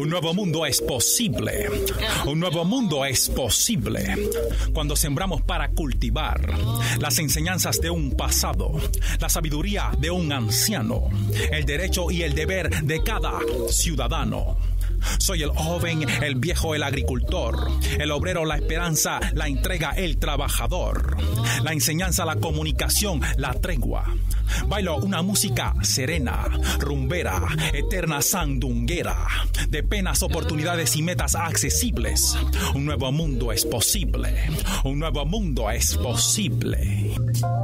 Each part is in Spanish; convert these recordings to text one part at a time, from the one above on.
Un nuevo mundo es posible. Un nuevo mundo es posible cuando sembramos para cultivar las enseñanzas de un pasado, la sabiduría de un anciano, el derecho y el deber de cada ciudadano. Soy el joven, el viejo, el agricultor, el obrero, la esperanza, la entrega, el trabajador, la enseñanza, la comunicación, la tregua. Bailo una música serena, rumbera, eterna sandunguera, de penas, oportunidades y metas accesibles. Un nuevo mundo es posible. Un nuevo mundo es posible.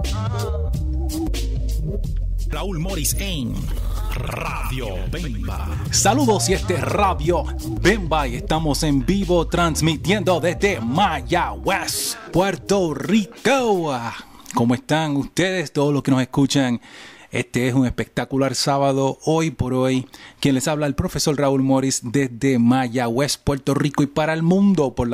Raúl Morris en Radio Bemba. Saludos, y este es Radio Bemba y estamos en vivo transmitiendo desde Mayagüez, Puerto Rico. ¿Cómo están ustedes, todos los que nos escuchan? Este es un espectacular sábado, hoy por hoy. Quien les habla, el profesor Raúl Morris desde Mayagüez, Puerto Rico y para el mundo por la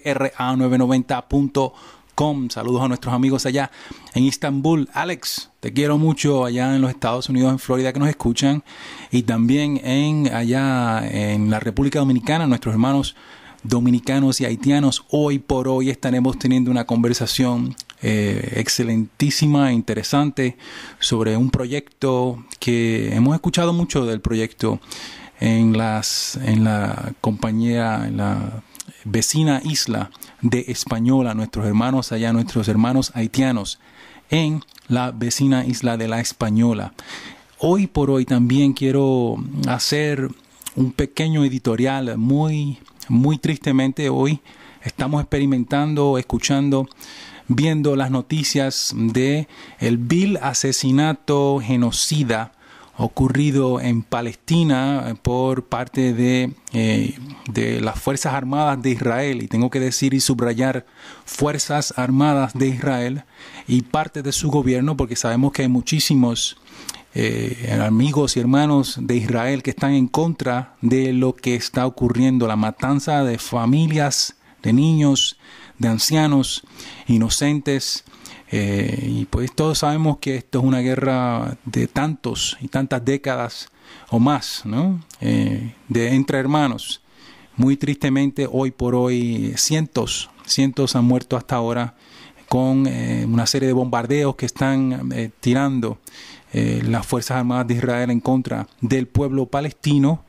WPRA990.com. Saludos a nuestros amigos allá en Estambul. Alex, te quiero mucho allá en los Estados Unidos, en Florida, que nos escuchan. Y también allá en la República Dominicana, nuestros hermanos dominicanos y haitianos. Hoy por hoy estaremos teniendo una conversación excelentísima e interesante sobre un proyecto que hemos escuchado mucho del proyecto en la compañía, en la vecina isla de Española, nuestros hermanos allá, nuestros hermanos haitianos en la vecina isla de la Española. Hoy por hoy también quiero hacer un pequeño editorial. Muy tristemente hoy estamos experimentando, escuchando, viendo las noticias de el vil asesinato genocida ocurrido en Palestina por parte de las Fuerzas Armadas de Israel. Y tengo que decir y subrayar Fuerzas Armadas de Israel y parte de su gobierno, porque sabemos que hay muchísimos amigos y hermanos de Israel que están en contra de lo que está ocurriendo, la matanza de familias, de niños, de ancianos, inocentes. Y pues todos sabemos que esto es una guerra de tantos y tantas décadas o más, ¿no? De entre hermanos. Muy tristemente, hoy por hoy, cientos han muerto hasta ahora con una serie de bombardeos que están tirando las Fuerzas Armadas de Israel en contra del pueblo palestino.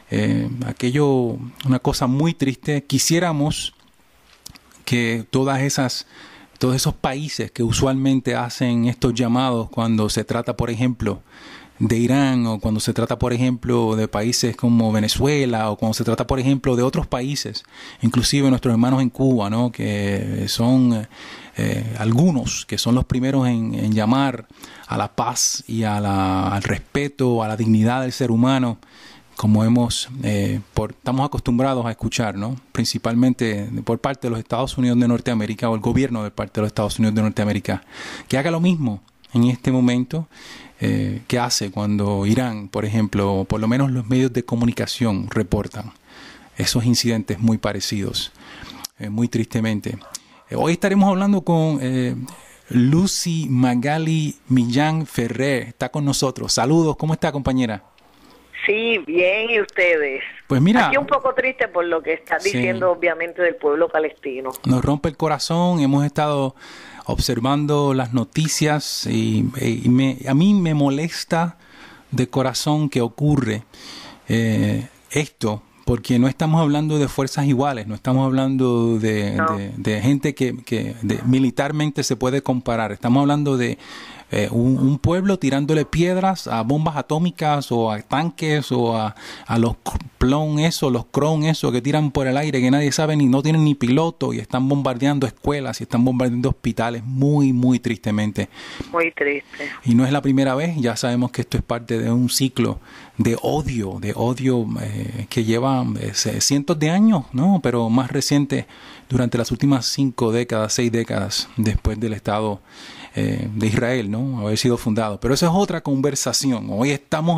Una cosa muy triste. Quisiéramos que todos esos países que usualmente hacen estos llamados cuando se trata, por ejemplo, de Irán, o cuando se trata, por ejemplo, de países como Venezuela, o cuando se trata, por ejemplo, de otros países, inclusive nuestros hermanos en Cuba, ¿no? Que son algunos que son los primeros en llamar a la paz y al respeto, a la dignidad del ser humano, como estamos acostumbrados a escuchar, ¿no? Principalmente por parte de los Estados Unidos de Norteamérica, o el gobierno de parte de los Estados Unidos de Norteamérica, que haga lo mismo en este momento que hace cuando Irán, por ejemplo, o por lo menos los medios de comunicación reportan esos incidentes muy parecidos, muy tristemente. Hoy estaremos hablando con Lucy Magali Millán Ferrer, está con nosotros. Saludos, ¿cómo está, compañera? Sí, bien, ¿y ustedes? Pues mira, aquí un poco triste por lo que está diciendo, obviamente, del pueblo palestino. Nos rompe el corazón. Hemos estado observando las noticias y a mí me molesta de corazón que ocurre esto, porque no estamos hablando de fuerzas iguales, no estamos hablando de gente que militarmente se puede comparar. Estamos hablando de un pueblo tirándole piedras a bombas atómicas o a tanques o a los los clon que tiran por el aire, que nadie sabe, ni no tienen ni piloto, y están bombardeando escuelas y están bombardeando hospitales muy tristemente. Muy triste. Y no es la primera vez, ya sabemos que esto es parte de un ciclo de odio que lleva cientos de años, ¿no? Pero más reciente, durante las últimas 6 décadas después del Estado de Israel, ¿no? Haber sido fundado. Pero eso es otra conversación. Hoy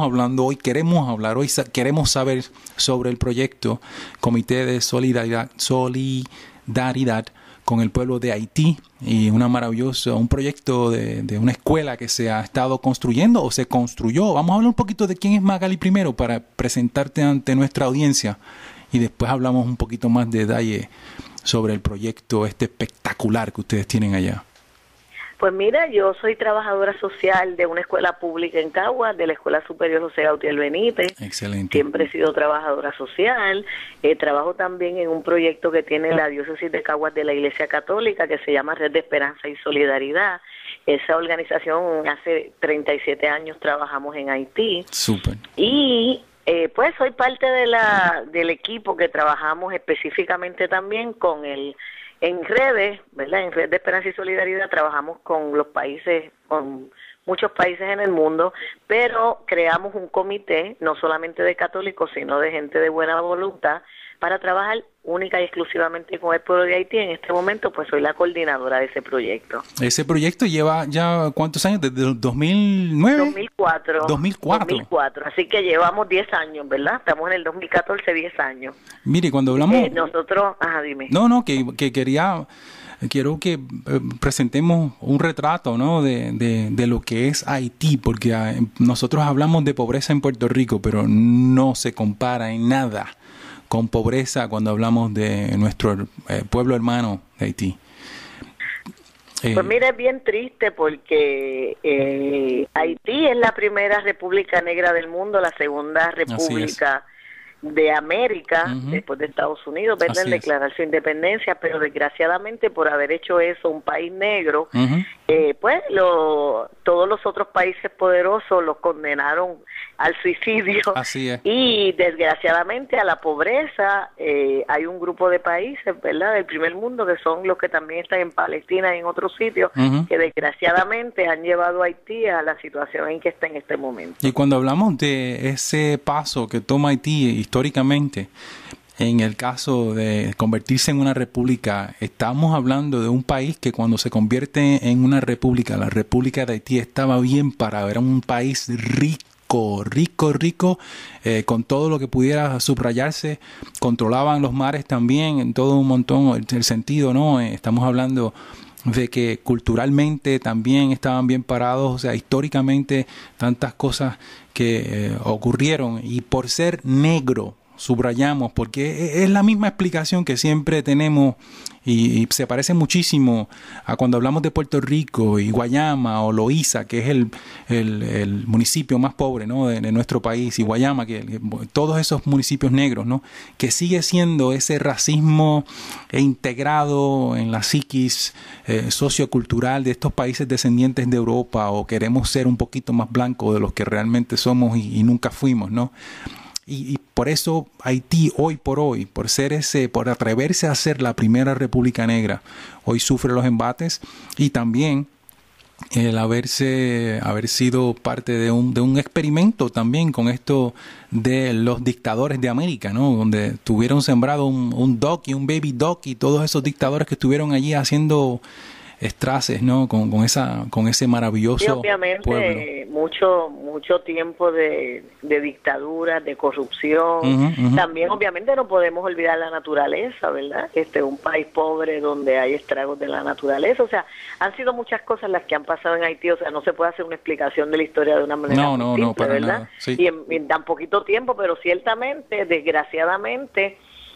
queremos saber sobre el proyecto Comité de Solidaridad con el pueblo de Haití y un proyecto de una escuela que se ha estado construyendo o se construyó. Vamos a hablar un poquito de quién es Magali primero para presentarte ante nuestra audiencia y después hablamos un poquito más de detalle sobre el proyecto espectacular que ustedes tienen allá. Pues mira, yo soy trabajadora social de una escuela pública en Caguas, de la Escuela Superior José Gautier Benítez. Excelente. Siempre he sido trabajadora social. Trabajo también en un proyecto que tiene la Diócesis de Caguas de la Iglesia Católica, que se llama Red de Esperanza y Solidaridad. Esa organización, hace 37 años trabajamos en Haití. Súper. Y pues soy parte del equipo que trabajamos específicamente también con en redes, ¿verdad? En Red de Esperanza y Solidaridad trabajamos con muchos países en el mundo, pero creamos un comité, no solamente de católicos, sino de gente de buena voluntad, para trabajar única y exclusivamente con el pueblo de Haití. En este momento, pues soy la coordinadora de ese proyecto. ¿Ese proyecto lleva ya cuántos años? ¿Desde el 2009? 2004. 2004. Así que llevamos 10 años, ¿verdad? Estamos en el 2014, 10 años. Mire, cuando hablamos... nosotros... Ajá, dime. No, quiero que presentemos un retrato, ¿no? de lo que es Haití, porque nosotros hablamos de pobreza en Puerto Rico, pero no se compara en nada con pobreza cuando hablamos de nuestro pueblo hermano de Haití. Pues mira, es bien triste porque Haití es la primera república negra del mundo, la segunda república de América, después de Estados Unidos, ¿verdad? En declarar su independencia, pero desgraciadamente por haber hecho eso un país negro, pues todos los otros países poderosos los condenaron al suicidio. Así es. Y desgraciadamente a la pobreza. Hay un grupo de países, ¿verdad?, del primer mundo, que son los que también están en Palestina y en otros sitios, que desgraciadamente han llevado a Haití a la situación en que está en este momento. Y cuando hablamos de ese paso que toma Haití históricamente, en el caso de convertirse en una república, estamos hablando de un país que cuando se convierte en una república, la República de Haití estaba bien parado, era un país rico, con todo lo que pudiera subrayarse, controlaban los mares también, en todo un montón, el sentido, ¿no? Estamos hablando de que culturalmente también estaban bien parados, o sea, históricamente tantas cosas que ocurrieron, y por ser negro, subrayamos, porque es la misma explicación que siempre tenemos y se parece muchísimo a cuando hablamos de Puerto Rico y Guayama o Loíza, que es el municipio más pobre, ¿no?, de nuestro país, y Guayama, que todos esos municipios negros, ¿no?, que sigue siendo ese racismo integrado en la psiquis sociocultural de estos países descendientes de Europa, o queremos ser un poquito más blancos de los que realmente somos y nunca fuimos, ¿no? Y por eso Haití hoy, por atreverse a ser la primera república negra, hoy sufre los embates, y también el haber sido parte de un experimento también con esto de los dictadores de América, ¿no? Donde tuvieron sembrado un Doc y un Baby Doc, y todos esos dictadores que estuvieron allí haciendo estraces, ¿no? Con ese maravilloso pueblo. Obviamente mucho tiempo de dictadura, de corrupción. También obviamente no podemos olvidar la naturaleza, ¿verdad? Un país pobre donde hay estragos de la naturaleza. O sea, han sido muchas cosas las que han pasado en Haití. O sea, no se puede hacer una explicación de la historia de una manera muy simple, para ¿verdad? nada. Sí. Y en tan poquito tiempo, pero ciertamente, desgraciadamente,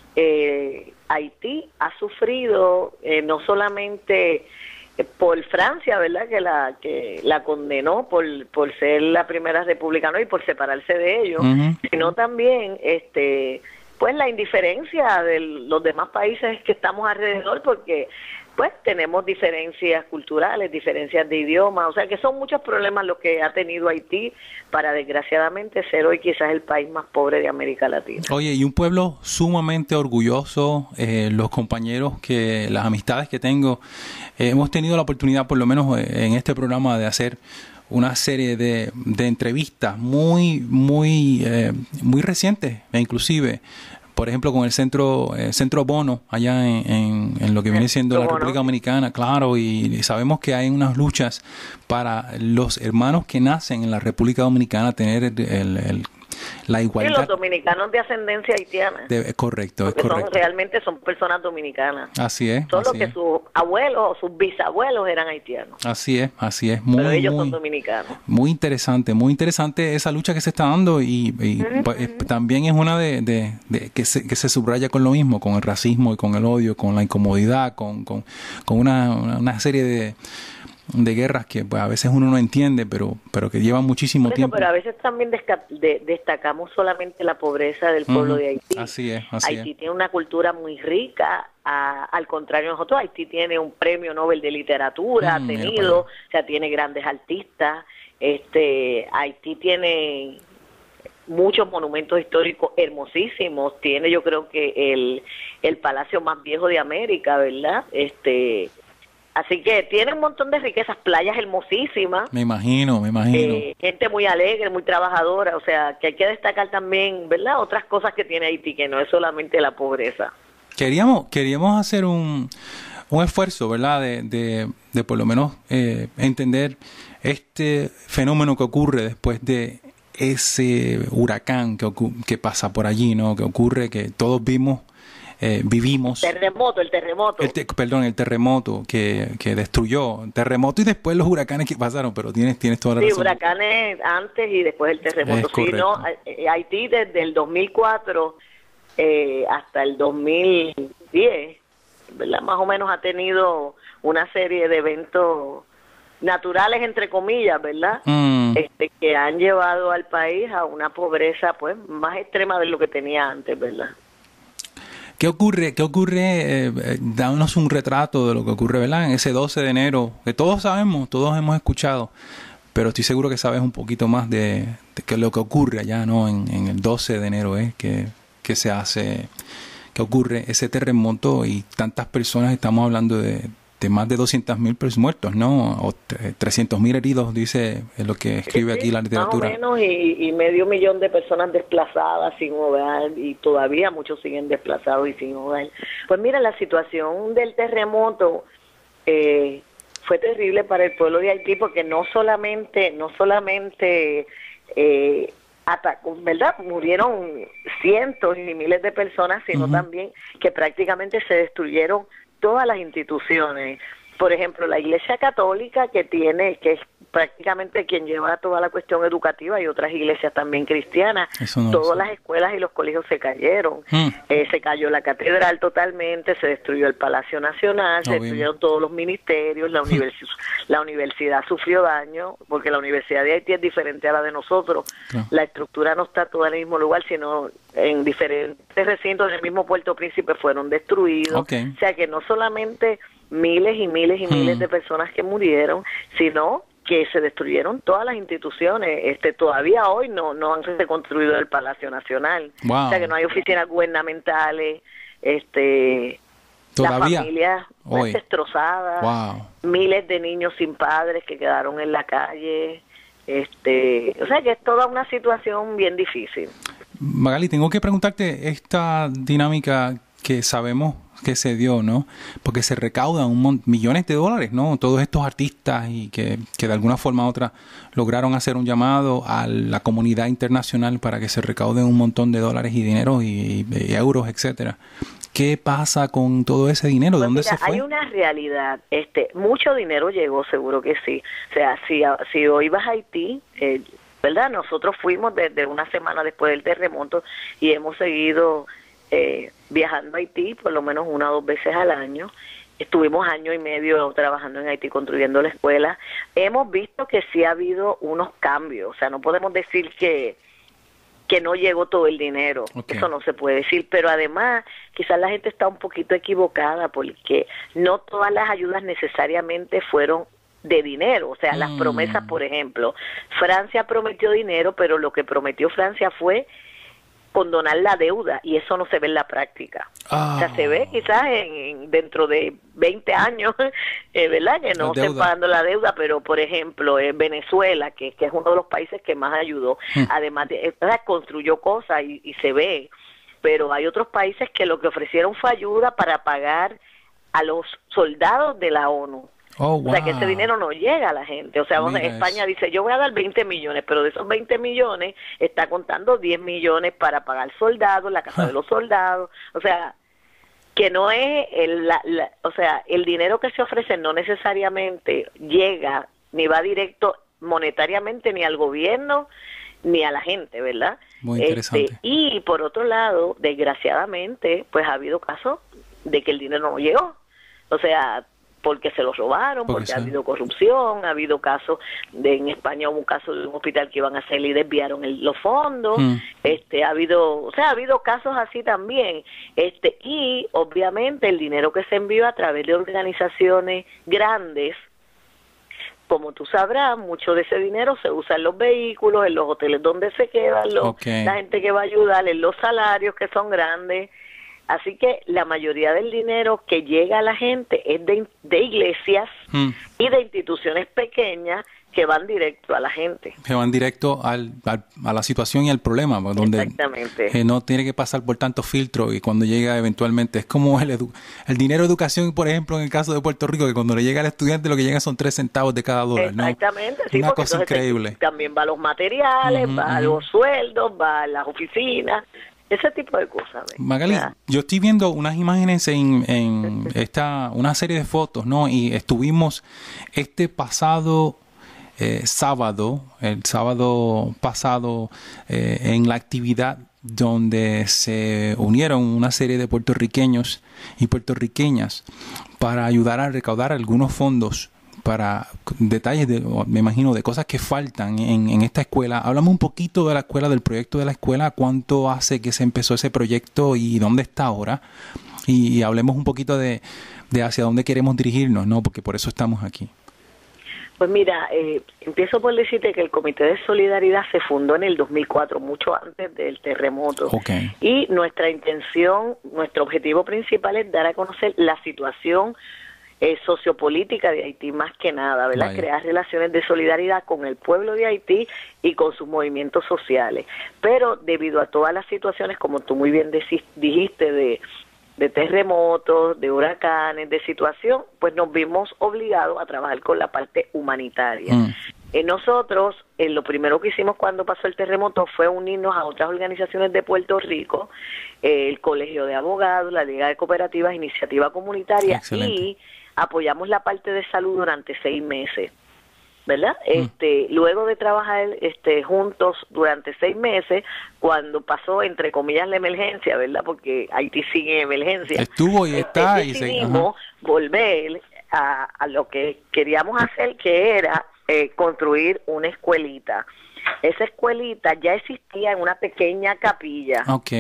Haití ha sufrido no solamente por Francia, ¿verdad?, que la condenó por ser la primera república, ¿no?, y por separarse de ellos, sino también pues la indiferencia de los demás países que estamos alrededor, porque pues tenemos diferencias culturales, diferencias de idioma, o sea que son muchos problemas los que ha tenido Haití para desgraciadamente ser hoy quizás el país más pobre de América Latina. Oye, y un pueblo sumamente orgulloso, los compañeros, las amistades que tengo, hemos tenido la oportunidad, por lo menos en este programa, de hacer una serie de entrevistas muy recientes, inclusive, por ejemplo, con el centro Bono, allá en lo que viene siendo la República Dominicana, claro, y sabemos que hay unas luchas para los hermanos que nacen en la República Dominicana tener la Sí, igualdad. los dominicanos de ascendencia haitiana. Correcto, es Porque correcto. realmente son personas dominicanas. Así es. Solo así que es. sus abuelos o sus bisabuelos eran haitianos. Así es. Pero ellos son dominicanos. Muy interesante esa lucha que se está dando y pues, también es una de que se subraya con lo mismo, con el racismo y con el odio, con la incomodidad, con una serie de guerras que pues, a veces uno no entiende, pero que llevan muchísimo tiempo. Pero a veces también destacamos solamente la pobreza del pueblo de Haití. Así es. Haití tiene una cultura muy rica, al contrario de nosotros. Haití tiene un premio Nobel de literatura, ha tenido, o sea, tiene grandes artistas. Haití tiene muchos monumentos históricos hermosísimos. Tiene, yo creo que el palacio más viejo de América, ¿verdad? Así que tiene un montón de riquezas, playas hermosísimas. Me imagino. Gente muy alegre, muy trabajadora, o sea, que hay que destacar también, ¿verdad? Otras cosas que tiene Haití, que no es solamente la pobreza. Queríamos hacer un esfuerzo, ¿verdad? De por lo menos entender este fenómeno que ocurre después de ese huracán que pasa por allí, ¿no? Que ocurre, que todos vimos. Vivimos el terremoto el terremoto que destruyó terremoto y después los huracanes que pasaron, pero tienes toda la razón. Sí, huracanes antes y después el terremoto. Sí, no, Haití desde el 2004 hasta el 2010, ¿verdad? Más o menos ha tenido una serie de eventos naturales, entre comillas, ¿verdad? Que han llevado al país a una pobreza pues más extrema de lo que tenía antes, ¿verdad? ¿Qué ocurre? Danos un retrato de lo que ocurre, ¿verdad? En ese 12 de enero, que todos sabemos, todos hemos escuchado, pero estoy seguro que sabes un poquito más de lo que ocurre allá, ¿no? En el 12 de enero, que se hace, que ocurre ese terremoto y tantas personas, estamos hablando de más de 200,000 muertos, ¿no? O 300,000 heridos, dice lo que escribe aquí la literatura. Más o menos, y 500,000 de personas desplazadas, sin hogar, y todavía muchos siguen desplazados y sin hogar. Pues mira, la situación del terremoto fue terrible para el pueblo de Haití, porque no solamente atacó, ¿verdad? Murieron cientos y miles de personas, sino también que prácticamente se destruyeron todas las instituciones. Por ejemplo, la Iglesia Católica, que es prácticamente quien lleva toda la cuestión educativa, y otras iglesias también cristianas, todas las escuelas y los colegios se cayeron. Se cayó la catedral totalmente, se destruyó el Palacio Nacional, se destruyeron todos los ministerios, la universidad sufrió daño, porque la Universidad de Haití es diferente a la de nosotros. La estructura no está toda en el mismo lugar, sino en diferentes recintos del mismo Puerto Príncipe fueron destruidos. O sea que no solamente miles y miles y miles de personas que murieron, sino que se destruyeron todas las instituciones. Todavía hoy no han reconstruido el Palacio Nacional. O sea que no hay oficinas gubernamentales, las familias destrozadas, miles de niños sin padres que quedaron en la calle. O sea que es toda una situación bien difícil. Magali, tengo que preguntarte esta dinámica que sabemos que se dio, ¿no? Porque se recaudan millones de dólares, ¿no? Todos estos artistas y que de alguna forma u otra lograron hacer un llamado a la comunidad internacional para que se recauden un montón de dólares y dinero y euros, etcétera. ¿Qué pasa con todo ese dinero? ¿Dónde se fue? Hay una realidad. Mucho dinero llegó, seguro que sí. O sea, si hoy vas a Haití, ¿verdad? Nosotros fuimos desde una semana después del terremoto y hemos seguido viajando a Haití por lo menos 1 o 2 veces al año. Estuvimos 1 año y medio trabajando en Haití construyendo la escuela. Hemos visto que sí ha habido unos cambios, o sea, no podemos decir que no llegó todo el dinero, eso no se puede decir, pero además quizás la gente está un poquito equivocada porque no todas las ayudas necesariamente fueron de dinero, o sea, las promesas, por ejemplo, Francia prometió dinero, pero lo que prometió Francia fue condonar la deuda, y eso no se ve en la práctica. O sea, se ve quizás dentro de 20 años, ¿verdad? Que no estén pagando la deuda, pero por ejemplo, Venezuela, que es uno de los países que más ayudó, además construyó cosas y se ve, pero hay otros países que lo que ofrecieron fue ayuda para pagar a los soldados de la ONU. Oh, wow. O sea, que ese dinero no llega a la gente. O sea, España dice, yo voy a dar 20 millones, pero de esos 20 millones está contando 10 millones para pagar soldados, la casa de los soldados. O sea, que no es, o sea, el dinero que se ofrece no necesariamente llega ni va directo monetariamente ni al gobierno ni a la gente, ¿verdad? Muy interesante. Y por otro lado, desgraciadamente, pues ha habido casos de que el dinero no llegó. O sea, porque se los robaron, porque ha habido corrupción, ha habido casos en España hubo un caso de un hospital que iban a hacer y desviaron los fondos, ha habido casos así también, y obviamente el dinero que se envió a través de organizaciones grandes, como tú sabrás, mucho de ese dinero se usa en los vehículos, en los hoteles donde se quedan, la gente que va a ayudar, en los salarios que son grandes. Así que la mayoría del dinero que llega a la gente es de iglesias y de instituciones pequeñas que van directo a la gente. Que van directo a la situación y al problema, donde no tiene que pasar por tantos filtros y cuando llega eventualmente, es como el dinero de educación, por ejemplo, en el caso de Puerto Rico, que cuando le llega al estudiante lo que llega son 3 centavos de cada dólar. Exactamente, ¿no? Sí, una cosa increíble. También va a los materiales, va a los sueldos, va a las oficinas. Ese tipo de cosas. Magali, yo estoy viendo unas imágenes en una serie de fotos, ¿no? Y estuvimos este pasado sábado, el sábado pasado, en la actividad donde se unieron una serie de puertorriqueños y puertorriqueñas para ayudar a recaudar algunos fondos para detalles, me imagino, de cosas que faltan en esta escuela. Háblame un poquito de la escuela, del proyecto de la escuela, cuánto hace que se empezó ese proyecto y dónde está ahora. Y hablemos un poquito de hacia dónde queremos dirigirnos, ¿no? Porque por eso estamos aquí. Pues mira, empiezo por decirte que el Comité de Solidaridad se fundó en el 2004, mucho antes del terremoto. Y nuestra intención, nuestro objetivo principal es dar a conocer la situación sociopolítica de Haití más que nada, ¿verdad? Crear relaciones de solidaridad con el pueblo de Haití y con sus movimientos sociales. Pero debido a todas las situaciones, como tú muy bien dijiste, de terremotos, de huracanes, de situación, pues nos vimos obligados a trabajar con la parte humanitaria. Nosotros, lo primero que hicimos cuando pasó el terremoto fue unirnos a otras organizaciones de Puerto Rico, el Colegio de Abogados, la Liga de Cooperativas, Iniciativa Comunitaria, y apoyamos la parte de salud durante 6 meses, ¿verdad? Luego de trabajar juntos durante 6 meses, cuando pasó, entre comillas, la emergencia, ¿verdad? Porque Haití sigue en emergencia. Estuvo y está. Decidimos volver a lo que queríamos hacer, que era construir una escuelita. Esa escuelita ya existía en una pequeña capilla,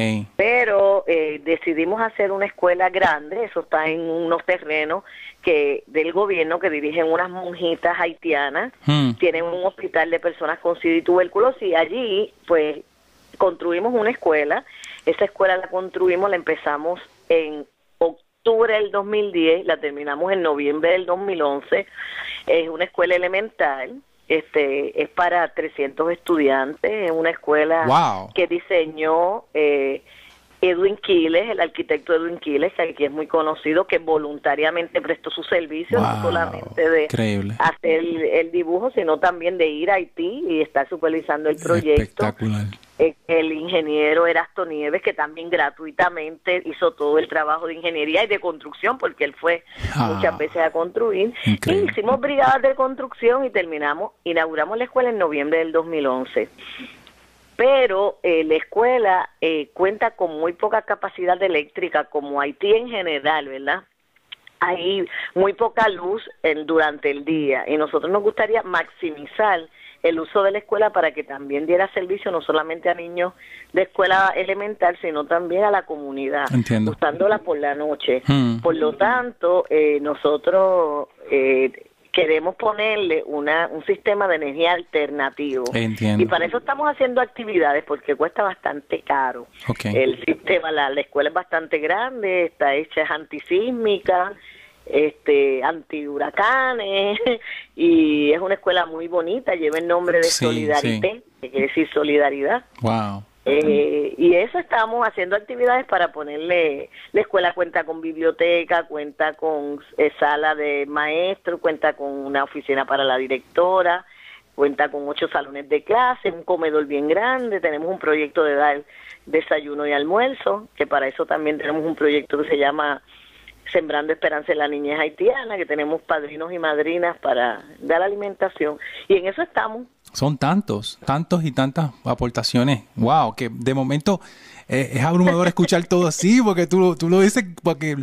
pero decidimos hacer una escuela grande. Eso está en unos terrenos del gobierno que dirigen unas monjitas haitianas. Tienen un hospital de personas con SIDA y tuberculosis, y allí pues construimos una escuela. Esa escuela la empezamos en octubre del 2010, la terminamos en noviembre del 2011. Es una escuela elemental. Es para 300 estudiantes, es una escuela que diseñó Edwin Quiles, el arquitecto Edwin Quiles, que aquí es muy conocido, que voluntariamente prestó su servicio, no solamente de hacer el dibujo, sino también de ir a Haití y estar supervisando el proyecto. Espectacular. El ingeniero Erasto Nieves, que también gratuitamente hizo todo el trabajo de ingeniería y de construcción, porque él fue muchas veces a construir. Increíble. Y hicimos brigadas de construcción y inauguramos la escuela en noviembre del 2011. Pero la escuela cuenta con muy poca capacidad eléctrica, como Haití en general, ¿verdad? Hay muy poca luz durante el día, y nosotros nos gustaría maximizar el uso de la escuela para que también diera servicio no solamente a niños de escuela elemental, sino también a la comunidad, usándola por la noche. Por lo tanto, nosotros queremos ponerle un sistema de energía alternativo. Y para eso estamos haciendo actividades, porque cuesta bastante caro. El sistema, la escuela es bastante grande, está hecha, es antisísmica, antihuracanes, y es una escuela muy bonita, lleva el nombre de Solidarité, que quiere decir solidaridad. Y eso estamos haciendo actividades para ponerle, la escuela cuenta con biblioteca, cuenta con sala de maestro, cuenta con una oficina para la directora, cuenta con 8 salones de clase, un comedor bien grande, tenemos un proyecto de dar desayuno y almuerzo, que para eso también tenemos un proyecto que se llama Sembrando Esperanza en la Niñez Haitiana, que tenemos padrinos y madrinas para dar alimentación, y en eso estamos. Son tantos y tantas aportaciones. Wow, que de momento es abrumador escuchar todo así, porque tú lo dices porque,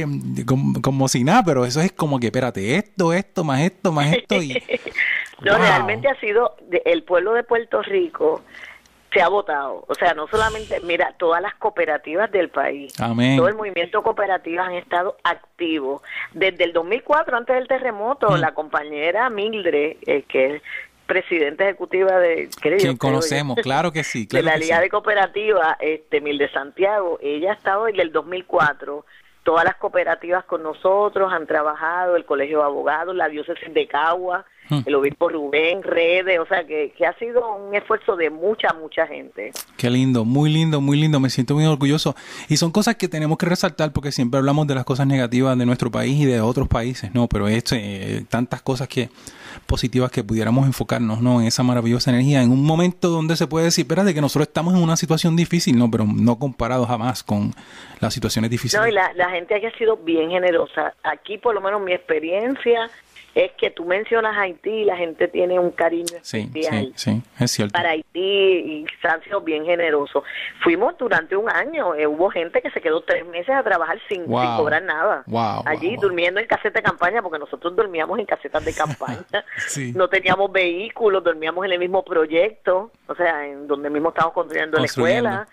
como si nada, pero eso es como que, espérate, esto, más esto. Y, no, wow. Realmente ha sido, el pueblo de Puerto Rico se ha votado. O sea, no solamente, mira, todas las cooperativas del país, amén, todo el movimiento cooperativo han estado activos. Desde el 2004, antes del terremoto, la compañera Mildred, que es presidenta ejecutiva de... Quien conocemos, claro que sí. Claro de la Liga de Cooperativas, Mildred Santiago, ella ha estado desde el 2004, todas las cooperativas con nosotros han trabajado, el Colegio de Abogados, la Diócesis de Cagua, el obispo Rubén, Redes, o sea que ha sido un esfuerzo de mucha gente. Qué lindo, muy lindo, me siento muy orgulloso. Y son cosas que tenemos que resaltar porque siempre hablamos de las cosas negativas de nuestro país y de otros países, ¿no? Pero tantas cosas positivas que pudiéramos enfocarnos, ¿no? En esa maravillosa energía, en un momento donde se puede decir, espérate, que nosotros estamos en una situación difícil, ¿no? Pero no comparado jamás con las situaciones difíciles. No, y la gente aquí ha sido bien generosa. Aquí, por lo menos, mi experiencia es que tú mencionas Haití y la gente tiene un cariño especial. Sí, es cierto. Para Haití, y se han sido bien generosos. Fuimos durante un año, hubo gente que se quedó 3 meses a trabajar sin cobrar nada. Allí durmiendo en caseta de campaña, porque nosotros dormíamos en casetas de campaña. Sí. No teníamos vehículos, dormíamos en el mismo proyecto, o sea, en donde mismo estábamos construyendo la escuela.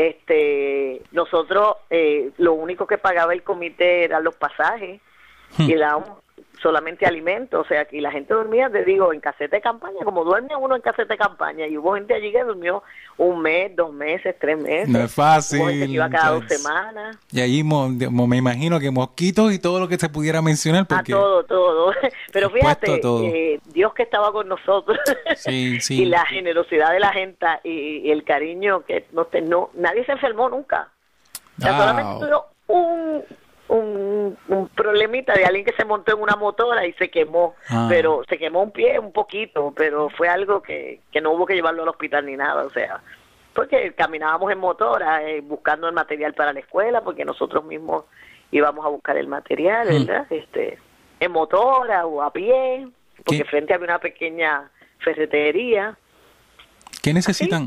Nosotros, lo único que pagaba el comité eran los pasajes y dábamos solamente alimentos, o sea, que la gente dormía, te digo, en caseta de campaña, como duerme uno en caseta de campaña, y hubo gente allí que durmió 1 mes, 2 meses, 3 meses. No es fácil. Hubo gente que iba cada 2 semanas. Y allí me imagino que mosquitos y todo lo que se pudiera mencionar. Porque todo. Pero fíjate, Dios que estaba con nosotros, sí. y la generosidad de la gente y el cariño que nadie se enfermó nunca. O sea, solamente tuvo un problemita de alguien que se montó en una motora y se quemó, pero se quemó un pie un poquito, pero fue algo que no hubo que llevarlo al hospital ni nada, o sea, porque caminábamos en motora buscando el material para la escuela, porque nosotros mismos íbamos a buscar el material, ¿verdad? En motora o a pie, porque frente había una pequeña ferretería. ¿Qué necesitan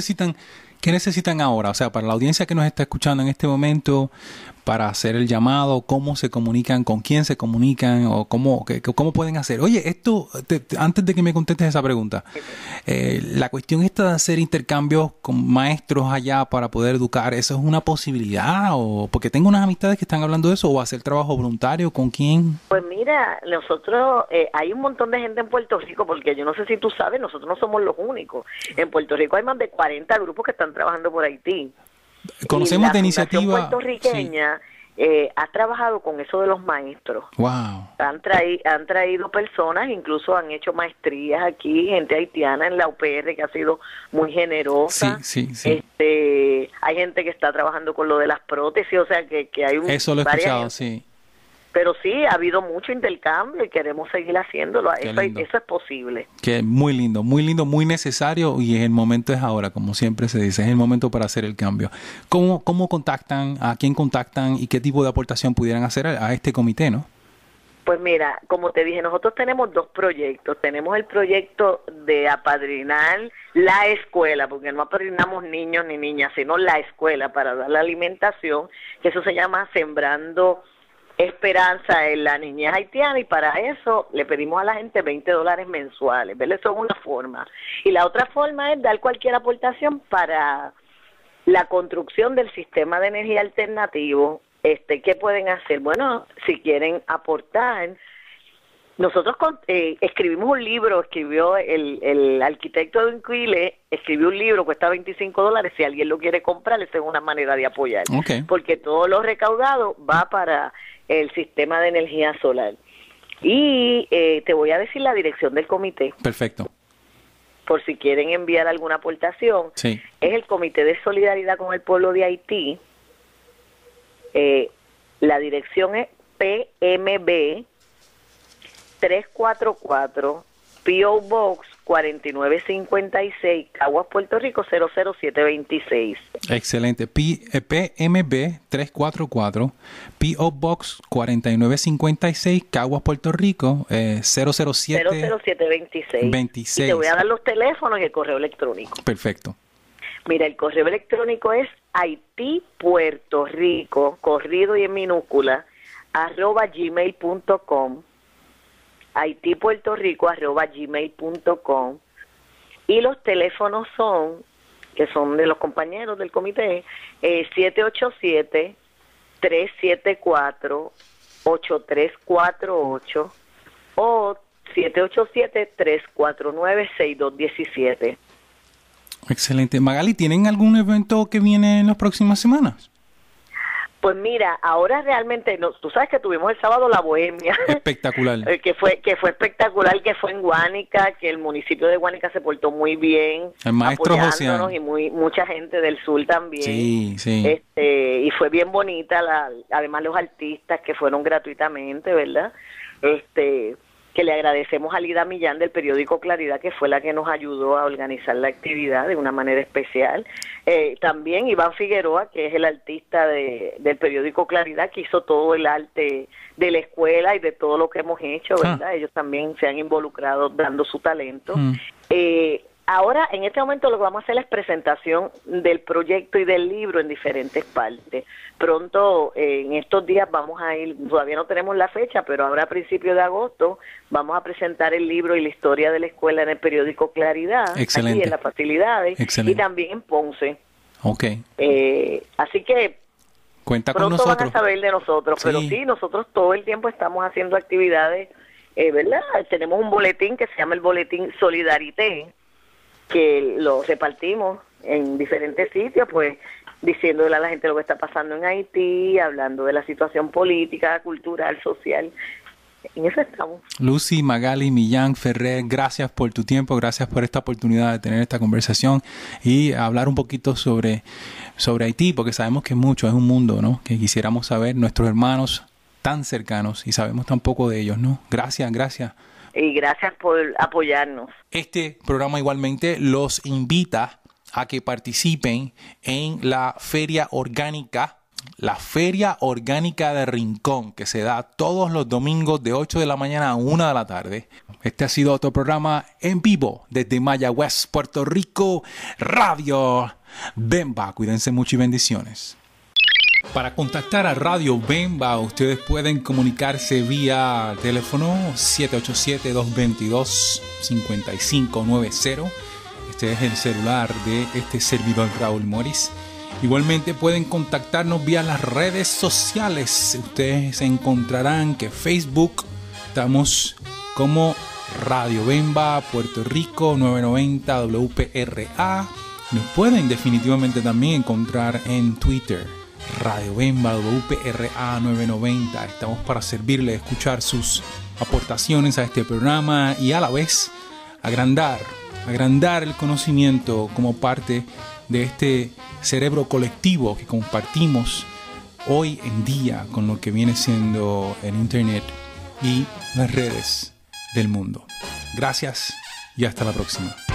ahora? O sea, para la audiencia que nos está escuchando en este momento, para hacer el llamado, ¿cómo se comunican? ¿Con quién se comunican? ¿O cómo pueden hacer? Oye, antes de que me contestes esa pregunta, la cuestión esta de hacer intercambios con maestros allá para poder educar, ¿eso es una posibilidad? O porque tengo unas amistades que están hablando de eso, o hacer trabajo voluntario, ¿con quién? Pues mira, nosotros, hay un montón de gente en Puerto Rico, porque yo no sé si tú sabes, nosotros no somos los únicos. En Puerto Rico hay más de 40 grupos que están trabajando por Haití. Conocemos de iniciativa. La Fundación puertorriqueña ha trabajado con eso de los maestros. Wow. Han traído personas, incluso han hecho maestrías aquí, gente haitiana en la UPR que ha sido muy generosa. Sí. Hay gente que está trabajando con lo de las prótesis, o sea que hay eso lo he escuchado, sí. Pero sí, ha habido mucho intercambio y queremos seguir haciéndolo. Eso es posible. Que muy lindo, muy necesario, y el momento es ahora, como siempre se dice, es el momento para hacer el cambio. ¿Cómo contactan, a quién contactan y qué tipo de aportación pudieran hacer a este comité, no? Pues mira, como te dije, nosotros tenemos 2 proyectos. Tenemos el proyecto de apadrinar la escuela, porque no apadrinamos niños ni niñas, sino la escuela para dar la alimentación, que eso se llama Sembrando Esperanza en la Niñez Haitiana, y para eso le pedimos a la gente $20 mensuales, ¿verdad? Eso es una forma. Y la otra forma es dar cualquier aportación para la construcción del sistema de energía alternativo. ¿Qué pueden hacer? Bueno, si quieren aportar, nosotros escribimos un libro, escribió el arquitecto de Unquile, escribió un libro, cuesta $25, si alguien lo quiere comprar, esa es una manera de apoyar. Okay. Porque todo lo recaudado va para el sistema de energía solar. Y te voy a decir la dirección del comité. Perfecto. por si quieren enviar alguna aportación, sí, es el Comité de Solidaridad con el Pueblo de Haití. La dirección es PMB 344 P.O. Box 4956, Caguas, Puerto Rico 00726. Excelente. PMB 344 P.O. Box 4956, Caguas, Puerto Rico 00726. 26. Y te voy a dar los teléfonos y el correo electrónico. Perfecto. Mira, el correo electrónico es Haití Puerto Rico, corrido y en minúscula, @gmail.com. haitipuertorico@gmail.com. Y los teléfonos que son de los compañeros del comité, 787-374-8348 o 787-349-6217. Excelente. Magali, ¿tienen algún evento que viene en las próximas semanas? Pues mira, ahora realmente, tú sabes que tuvimos el sábado la Bohemia. Espectacular. que fue espectacular, que fue en Guánica, que el municipio de Guánica se portó muy bien. El maestro apoyándonos, y mucha gente del sur también. Sí, sí. Y fue bien bonita, además los artistas que fueron gratuitamente, ¿verdad? Que le agradecemos a Lida Millán del periódico Claridad, que fue la que nos ayudó a organizar la actividad de una manera especial. También Iván Figueroa, que es el artista del periódico Claridad, que hizo todo el arte de la escuela y de todo lo que hemos hecho, ¿verdad? Ellos también se han involucrado dando su talento. Ahora, en este momento, lo que vamos a hacer es presentación del proyecto y del libro en diferentes partes. Pronto, en estos días, vamos a ir, todavía no tenemos la fecha, pero ahora a principios de agosto, vamos a presentar el libro y la historia de la escuela en el periódico Claridad, excelente, aquí en las facilidades, excelente, y también en Ponce. Ok. Así que cuenta con pronto nosotros. Van a saber de nosotros, sí, pero sí, nosotros todo el tiempo estamos haciendo actividades, ¿verdad? Tenemos un boletín que se llama el Boletín Solidarité, que lo repartimos en diferentes sitios, pues diciéndole a la gente lo que está pasando en Haití, hablando de la situación política, cultural, social. En eso estamos. Lucy, Magali, Millán, Ferrer, gracias por tu tiempo, gracias por esta oportunidad de tener esta conversación y hablar un poquito sobre Haití, porque sabemos que mucho es un mundo, ¿no? Que quisiéramos saber, nuestros hermanos tan cercanos, y sabemos tan poco de ellos, ¿no? Gracias. Y gracias por apoyarnos. Este programa igualmente los invita a que participen en la Feria Orgánica de Rincón, que se da todos los domingos de 8 de la mañana a 1 de la tarde. Este ha sido otro programa en vivo desde Mayagüez, Puerto Rico, Radio Bemba. Cuídense mucho y bendiciones. Para contactar a Radio Bemba, ustedes pueden comunicarse vía teléfono 787-222-5590. Este es el celular de este servidor Raúl Morris. Igualmente pueden contactarnos vía las redes sociales. Ustedes encontrarán que Facebook estamos como Radio Bemba Puerto Rico 990 WPRA. Nos pueden definitivamente también encontrar en Twitter. Radio Bemba WPRA 990. Estamos para servirle, escuchar sus aportaciones a este programa y a la vez agrandar el conocimiento como parte de este cerebro colectivo que compartimos hoy en día con lo que viene siendo el Internet y las redes del mundo. Gracias y hasta la próxima.